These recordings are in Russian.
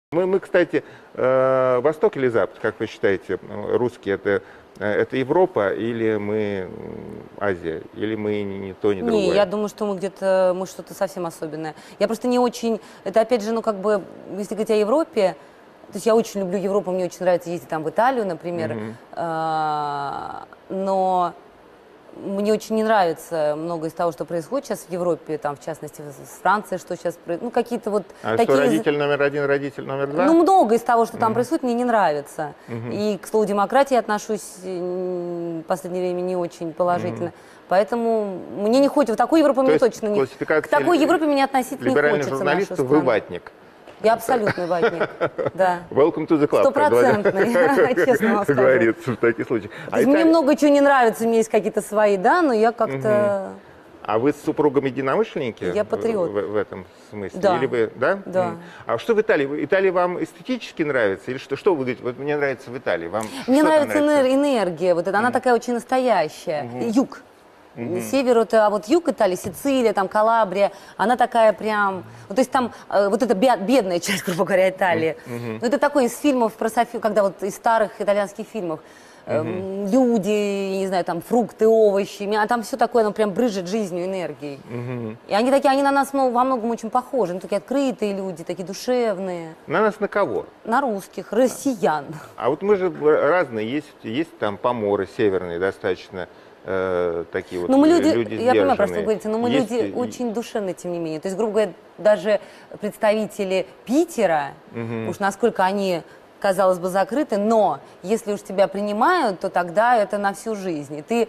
Мы, кстати, Восток или Запад, как вы считаете, русские это Европа или мы Азия, или мы ни то, ни другое? Не, я думаю, что мы что-то совсем особенное. Я просто не очень, это опять же, ну как бы, если говорить о Европе, то есть я очень люблю Европу, мне очень нравится ездить там в Италию, например, но мне очень не нравится много из того, что происходит сейчас в Европе, там, в частности, с Францией, что сейчас происходит, ну, какие-то вот такие... Что, родитель номер один, родитель номер два? Ну, много из того, что там происходит, мне не нравится. И к слову демократии отношусь в последнее время не очень положительно. Поэтому мне не хочется, в такой Европе мне точно не... К такой Европе меня относительно не хочется. Либеральный журналист, вы ватник. Я абсолютный ватник, да. Welcome to the club. Стопроцентный, честно вам скажу. Говорится в таких случаях. Мне много чего не нравится, у меня есть какие-то свои, да, но я как-то... А вы с супругом единомышленники? Я патриот. В этом смысле? Да. Или вы, да? Да. А что в Италии? Италия вам эстетически нравится? Или что вы говорите? Вот мне нравится в Италии. Вам мне нравится энергия, вот это, она такая очень настоящая. Юг. Север, это, а вот юг Италии, Сицилия, там Калабрия, она такая прям, ну, то есть там вот эта бедная часть, грубо говоря, Италии. Ну, это такой из фильмов про Софию, когда вот из старых итальянских фильмов. Люди, я не знаю, там фрукты, овощи, а там все такое, оно прям брызжет жизнью, энергией. И они такие, они на нас во многом очень похожи, они такие открытые люди, такие душевные. На нас на кого? На русских, россиян. А вот мы же разные, есть там поморы северные достаточно, такие вот люди я понимаю, просто вы говорите, но мы люди очень душевные, тем не менее. То есть, грубо говоря, даже представители Питера, уж насколько они, казалось бы, закрыты, но если уж тебя принимают, то тогда это на всю жизнь. И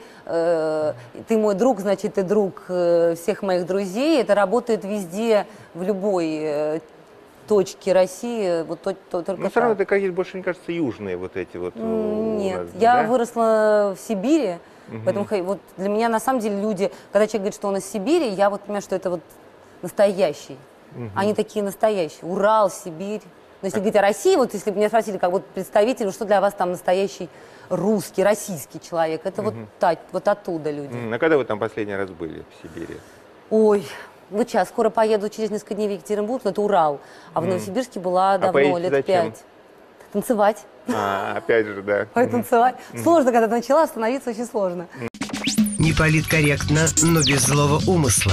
ты мой друг, значит, ты друг всех моих друзей. Это работает везде, в любой точке России. Вот только но все равно это какие-то больше, мне кажется, южные вот эти вот. Нет, я выросла в Сибири. Поэтому вот для меня, на самом деле, люди, когда человек говорит, что он из Сибири, я вот понимаю, что это вот настоящий. Они такие настоящие. Урал, Сибирь. Но если говорить о России, вот если бы меня спросили, как вот представитель, что для вас там настоящий русский, российский человек, это вот оттуда люди. А когда вы там последний раз были в Сибири? Ой, вот сейчас, скоро поеду через несколько дней в Екатеринбург, но это Урал. А в Новосибирске была давно, лет 5. Танцевать. Опять же, да. Танцевать. Сложно, когда начала, остановиться очень сложно. Не политкорректно, но без злого умысла.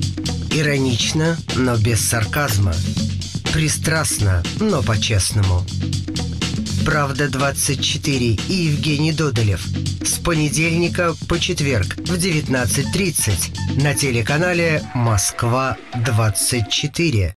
Иронично, но без сарказма. Пристрастно, но по-честному. «Правда-24» и Евгений Додолев. С понедельника по четверг в 19:30 на телеканале «Москва-24».